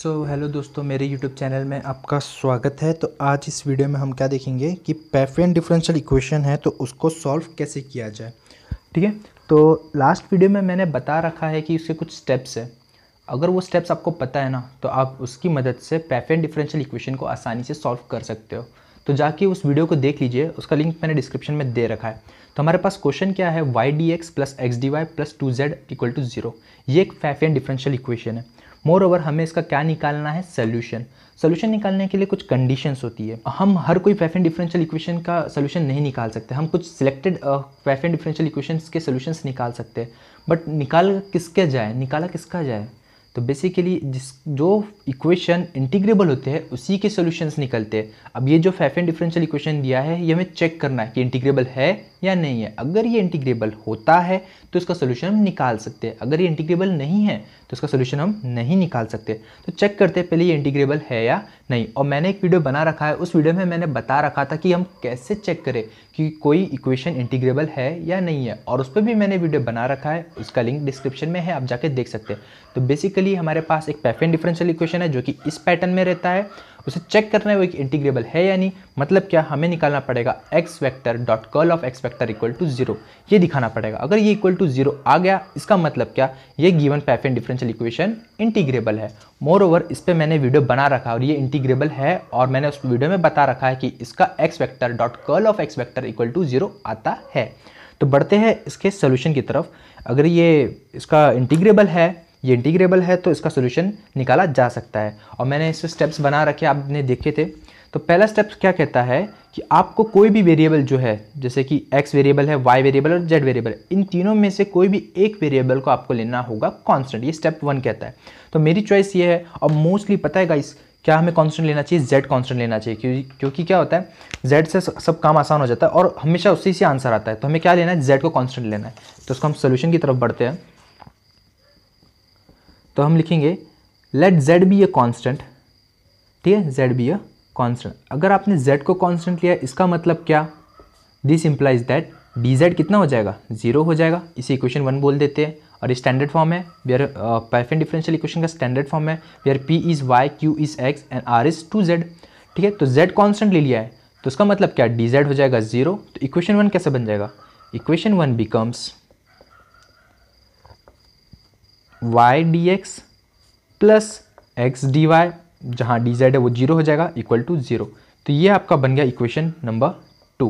Hello दोस्तों, मेरे YouTube channel में आपका स्वागत है। तो आज इस वीडियो में हम क्या देखेंगे कि पैफेन डिफरेंशियल इक्वेशन है तो उसको सॉल्व कैसे किया जाए। ठीक है, तो लास्ट वीडियो में मैंने बता रखा है कि उसके कुछ स्टेप्स है। अगर वो स्टेप्स आपको पता है ना, तो आप उसकी मदद से पैफेन डिफरेंशियल इक्वेशन को आसानी से सॉल्व कर सकते हो। तो जाके उस वीडियो को देख लीजिए, उसका लिंक मैंने डिस्क्रिप्शन में दे रखा है। तो हमारे पास क्वेश्चन क्या है, y d x plus x d y plus 2z equal to 0। ये एक पैफेन डिफरेंशियल इक्वेशन है। मोर ओवर हमें इसका क्या निकालना है, सोल्यूशन। सोल्यूशन निकालने के लिए कुछ कंडीशंस होती है। हम हर कोई पैफेन डिफरेंशियल इक्वेशन का सोल्यूशन नहीं निकाल सकते। हम कुछ सिलेक्टेड पैफेन डिफरेंशियल इक्वेशंस के सोल्यूशंस निकाल सकते हैं, बट निकाला किसका जाए। तो बेसिकली जो इक्वेशन इंटीग्रेबल होते हैं उसी के सॉल्यूशंस निकलते हैं। अब ये जो पैफेन डिफरेंशियल इक्वेशन दिया है, ये हमें चेक करना है कि इंटीग्रेबल है या नहीं है। अगर ये इंटीग्रेबल होता है तो इसका सॉल्यूशन हम निकाल सकते हैं, अगर ये इंटीग्रेबल नहीं है तो इसका सॉल्यूशन हम नहीं निकाल सकते। तो चेक करते हैं पहले ये इंटीग्रेबल है या नहीं। और मैंने एक वीडियो बना रखा है, उस वीडियो में मैंने बता रखा था कि हम कैसे चेक करें कि कोई इक्वेशन इंटीग्रेबल है या नहीं है, और उस पर भी मैंने वीडियो बना रखा है, उसका लिंक डिस्क्रिप्शन में है, आप जाके देख सकते हैं। तो बेसिकली हमारे पास एक पैफेन डिफरेंशियल इक्वेशन है जो कि इस पैटर्न में रहता है। उसे चेक करना है वो एक इंटीग्रेबल है या नहीं। मतलब क्या, हमें निकालना पड़ेगा x vector dot curl of x vector equal to 0, ये दिखाना पड़ेगा। अगर ये इक्वल टू 0 आ गया, इसका मतलब क्या, ये given Pfaffian differential equation integrable है। मोर ओवर इस पर मैंने वीडियो बना रखा है और ये इंटीग्रेबल है, और मैंने उस वीडियो में बता रखा है कि इसका x vector dot curl of x vector equal to 0 आता है। तो बढ़ते हैं इसके सोल्यूशन की तरफ। अगर ये इसका इंटीग्रेबल है, ये इंटीग्रेबल है, तो इसका सोल्यूशन निकाला जा सकता है। और मैंने इसके स्टेप्स बना रखे, आपने देखे थे। तो पहला स्टेप क्या कहता है कि आपको कोई भी वेरिएबल जो है, जैसे कि x वेरिएबल है, y वेरिएबल और z वेरिएबल है, इन तीनों में से कोई भी एक वेरिएबल को आपको लेना होगा कांस्टेंट। ये स्टेप 1 कहता है। तो मेरी चॉइस ये है, और मोस्टली पता है गाइस क्या हमें कांस्टेंट लेना चाहिए, z कांस्टेंट लेना चाहिए, क्योंकि क्या होता है, z से सब काम आसान हो जाता है और हमेशा उसी से आंसर आता है। तो हमें क्या लेना है, z को कांस्टेंट लेना है। तो उसको हम सोल्यूशन की तरफ बढ़ते हैं। तो हम लिखेंगे let z be a constant. ठीक है, z बी ए कांस्टेंट। अगर आपने z को कांस्टेंट लिया, इसका मतलब क्या, दिस इंप्लाइज दैट dz कितना हो जाएगा, 0 हो जाएगा। इसे इक्वेशन 1 बोल देते हैं, और ये स्टैंडर्ड फॉर्म है, वेयर पैफेन डिफरेंशियल इक्वेशन का स्टैंडर्ड फॉर्म है, where p is y, q is x and r is 2z। ठीक है, तो z कांस्टेंट ले लिया है, तो इसका मतलब क्या, dz हो जाएगा 0। तो इक्वेशन 1 कैसे बन जाएगा, equation 1 becomes y dx plus x d y, जहाँ डी जेड है वो 0 हो जाएगा, इक्वल टू 0। तो ये आपका बन गया इक्वेशन नंबर 2।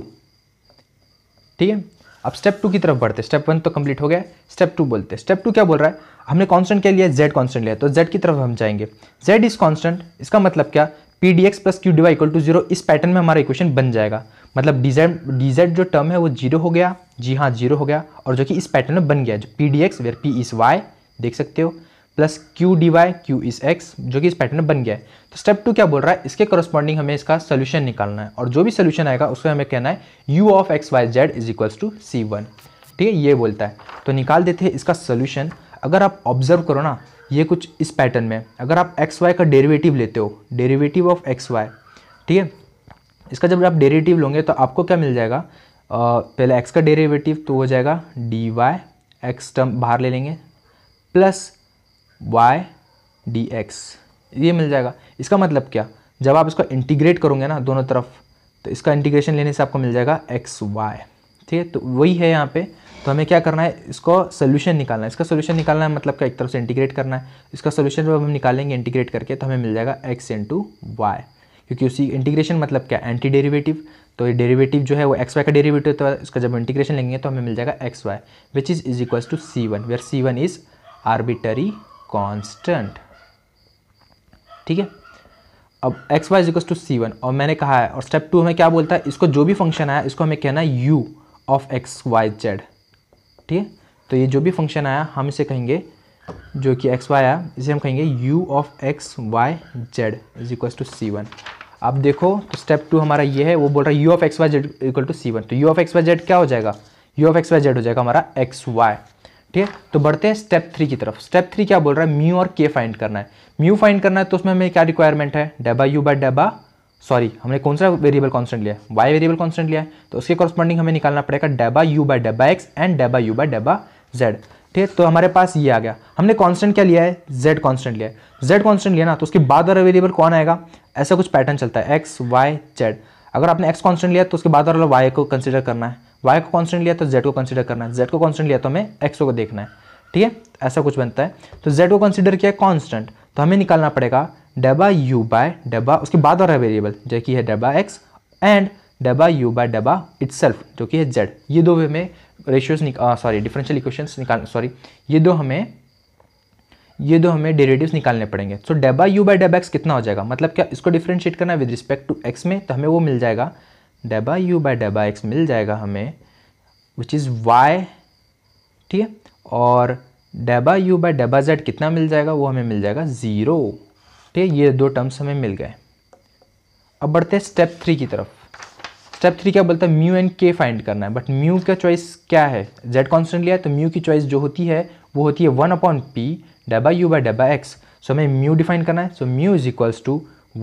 ठीक है, अब स्टेप 2 की तरफ बढ़ते हैं। स्टेप 1 तो कंप्लीट हो गया, स्टेप 2 बोलते हैं। स्टेप 2 क्या बोल रहा है, हमने कांस्टेंट क्या लिया, z कांस्टेंट लिया, तो z की तरफ हम जाएंगे। z इज कांस्टेंट, इसका मतलब क्या, p dx plus q dy equal to 0। इस पैटर्न में हमारा इक्वेशन बन जाएगा। मतलब dz जो टर्म है वो 0 हो गया, जी हाँ 0 हो गया, और जो कि इस पैटर्न में बन गया, जो p dx where p is y देख सकते हो, plus q d y, q is x, जो कि इस पैटर्न में बन गया है। तो स्टेप 2 क्या बोल रहा है, इसके करस्पॉन्डिंग हमें इसका सोल्यूशन निकालना है, और जो भी सोल्यूशन आएगा उसको हमें कहना है u of x y z is equals to c1। ठीक है, ये बोलता है। तो निकाल देते हैं इसका सोल्यूशन। अगर आप ऑब्जर्व करो ना, ये कुछ इस पैटर्न में, अगर आप एक्स वाई का डेरिवेटिव लेते हो, डेरिवेटिव ऑफ एक्स वाई, ठीक है, इसका जब आप डेरिवेटिव लोगे तो आपको क्या मिल जाएगा, पहले एक्स का डेरिवेटिव तो हो जाएगा डी वाई, एक्स टर्म बाहर ले लेंगे, प्लस y dx, ये मिल जाएगा। इसका मतलब क्या, जब आप इसको इंटीग्रेट करोगे ना दोनों तरफ, तो इसका इंटीग्रेशन लेने से आपको मिल जाएगा एक्स वाई। ठीक है, तो वही है यहाँ पे। तो हमें क्या करना है, इसको सोल्यूशन निकालना है। इसका सोल्यूशन निकालना है मतलब क्या, एक तरफ से इंटीग्रेट करना है। इसका सोल्यूशन जब हम निकालेंगे इंटीग्रेट करके, तो हमें मिल जाएगा x इंटू वाई, क्योंकि उसी इंटीग्रेशन मतलब क्या, एंटी डेरिवेटिव। तो ये डेरिवेटिव जो है वो एक्स वाई का डेरिवेटिव, तो इसका जब इंटीग्रेशन लेंगे तो हमें मिल जाएगा x y which is equals to c1, where c1 is arbitrary constant. ठीक है, अब x Y equals to c1, और मैंने कहा है, और स्टेप 2 हमें क्या बोलता है, इसको जो भी फंक्शन आया इसको हमें कहना है u of x y z. ठीक है, तो ये जो भी फंक्शन आया हम इसे कहेंगे, जो कि एक्स वाई आया, इसे हम कहेंगे u of x y z is equals to c1। अब देखो, तो स्टेप 2 हमारा ये है, वो बोल रहा है u of x y z equal to c1। तो u of x y z क्या हो जाएगा, u of x y z हो जाएगा हमारा एक्स वाई। ठीक है, तो बढ़ते हैं स्टेप 3 की तरफ। स्टेप 3 क्या बोल रहा है, म्यू और के फाइंड करना है। म्यू फाइंड करना है, तो उसमें हमें क्या रिक्वायरमेंट है, डेबा यू बाय डेबा, सॉरी हमने कौन सा वेरिएबल कांस्टेंट लिया है, y वेरिएबल कांस्टेंट लिया है, तो उसके कॉरस्पॉन्डिंग हमें निकालना पड़ेगा डेबा यू बाय डेबा एक्स एंड डेबा यू बाय डेबा जेड। ठीक है, तो हमारे पास ये आ गया। हमने कांस्टेंट क्या लिया है, z कांस्टेंट लिया है। z कांस्टेंट लिया ना तो उसके बाद वाला वेरिएबल कौन आएगा, ऐसा कुछ पैटर्न चलता है x y z। अगर आपने x कांस्टेंट लिया तो उसके बाद वाला y को कंसीडर करना है, y को कांस्टेंट लिया तो z को कंसीडर करना है, z को कांस्टेंट लिया तो हमें x को देखना है। ठीक है, ऐसा कुछ बनता है। तो z को कंसीडर किया कांस्टेंट, तो हमें निकालना पड़ेगा डबा u बाय डबा उसके बाद वाला वेरिएबल जो कि है डबा x एंड डबा u बाय डबा इटसेल्फ जो कि है z। ये दो हमें रेशियोज डिफरेंशियल इक्वेशंस ये दो हमें डेरिवेटिव्स निकालने पड़ेंगे। सो डबा u बाय डबा x कितना हो जाएगा, मतलब क्या इसको डिफरेंशिएट करना है विद रिस्पेक्ट टू x में, तो हमें वो मिल जाएगा डबा u बाय डबा x मिल जाएगा हमें विच इज़ y। ठीक है, और डबा u बाय डबा z कितना मिल जाएगा, वो हमें मिल जाएगा 0। ठीक है, ये दो टर्म्स हमें मिल गए। अब बढ़ते हैं स्टेप 3 की तरफ। स्टेप 3 क्या बोलता है, म्यू एंड के फाइंड करना है, बट म्यू का चॉइस क्या है, z कांस्टेंट लिया है तो म्यू की चॉइस जो होती है वो होती है 1/p डबा u बाय डबा x। सो हमें म्यू डिफाइन करना है। So mu is equals to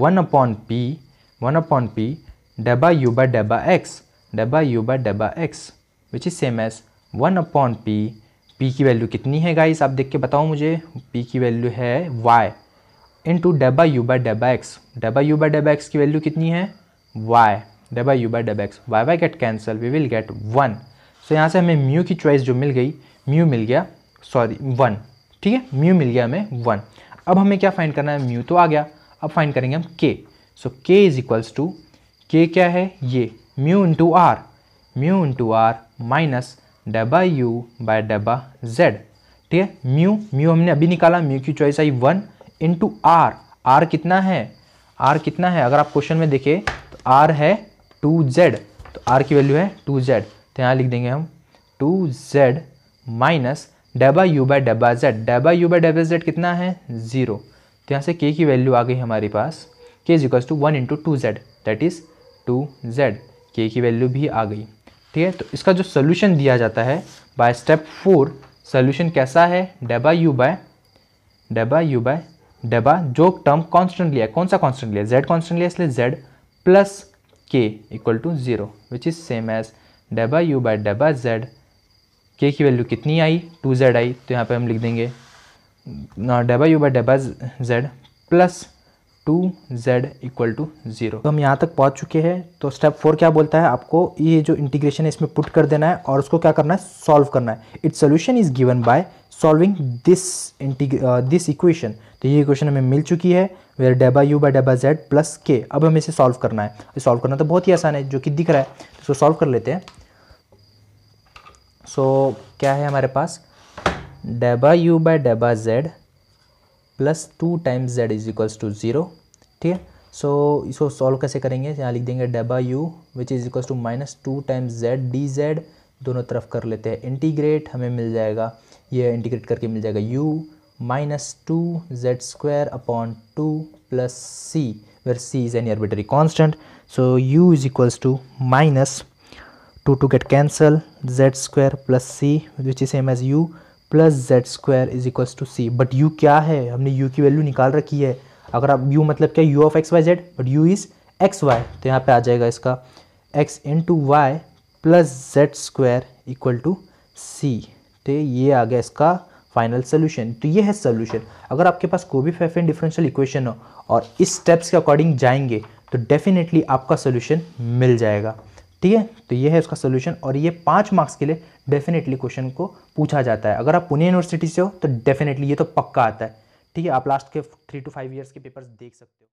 1/p डबा u बाय डबा x which is same as 1/p। p की वैल्यू कितनी है गाइस, आप देख के बताओ मुझे। p की वैल्यू है y इंटू डबा u बाय डबा x। डबा u बाय डबा x की वैल्यू कितनी है y, डबा u बाय डबा x, y get cancel, we will get 1। So यहाँ से हमें म्यू की चॉइस जो मिल गई, म्यू मिल गया 1। ठीक है, म्यू मिल गया हमें 1। अब हमें क्या फाइंड करना है, म्यू तो आ गया, अब फाइंड करेंगे हम k। So k is equals to, k क्या है ये म्यू इंटू आर माइनस डबा u बाय डबा z। ठीक है, म्यू हमने अभी निकाला, म्यू की चॉइस आई 1 इंटू आर कितना है, अगर आप क्वेश्चन में देखें तो r है 2z, तो r की वैल्यू है 2z, तो यहाँ लिख देंगे हम 2z माइनस डबा u बाय डबा z। डबा u बाय डबा z कितना है 0, तो यहाँ से k की वैल्यू आ गई हमारे पास, k is equals to 1 into 2z that is 2z। k की वैल्यू भी आ गई। ठीक है, तो इसका जो सोल्यूशन दिया जाता है बाय स्टेप 4, सोल्यूशन कैसा है, डबा u बाय डबा जो टर्म कांस्टेंट लिया है, कौन सा कांस्टेंट लिया, z कांस्टेंट लिया इसलिए z plus k equal to 0 which is same as डबा u बाय डबा z। k की वैल्यू कितनी आई 2z आई, तो यहाँ पे हम लिख देंगे डबा u बाय डबा z plus 2z equal to 0। तो हम यहाँ तक पहुँच चुके हैं। तो स्टेप 4 क्या बोलता है, आपको ये जो इंटीग्रेशन है इसमें पुट कर देना है और उसको क्या करना है, सॉल्व करना है। Its solution is given by solving this equation. तो ये इक्वेशन हमें मिल चुकी है वेयर डबा u बाय डबा z प्लस k। अब हमें इसे सॉल्व करना है। सॉल्व करना तो बहुत ही आसान है, जो कि दिख रहा है, तो इसको सॉल्व कर लेते हैं। सो क्या है हमारे पास, डबा u बाय डबा z plus 2 times z is equals to 0। ठीक है, सो इसको सॉल्व कैसे करेंगे, यहाँ लिख देंगे डबा u which is equals to minus 2 times z dz, दोनों तरफ कर लेते हैं इंटीग्रेट, हमें मिल जाएगा, ये इंटीग्रेट करके मिल जाएगा u minus 2z square upon 2 plus c, where c is any arbitrary constant. So u is equals to minus 2 get cancel, z square plus c which is same as u plus z square is equals to c। But u क्या है, हमने u की value निकाल रखी है। अगर आप u मतलब क्या, u of x y z, but u is x y, तो यहाँ पे आ जाएगा इसका x into y plus z square equal to c। तो ये आ गया इसका फाइनल सोल्यूशन। तो ये है सोल्यूशन। अगर आपके पास कोई भी फेफेन डिफरेंशियल इक्वेशन हो और इस स्टेप्स के अकॉर्डिंग जाएंगे तो डेफिनेटली आपका सोल्यूशन मिल जाएगा। ठीक है, तो ये है उसका सोल्यूशन और ये 5 मार्क्स के लिए डेफिनेटली क्वेश्चन को पूछा जाता है। अगर आप पुणे यूनिवर्सिटी से हो तो डेफिनेटली ये तो पक्का आता है। ठीक है, आप लास्ट के 3 to 5 ईयर्स के पेपर्स देख सकते हो।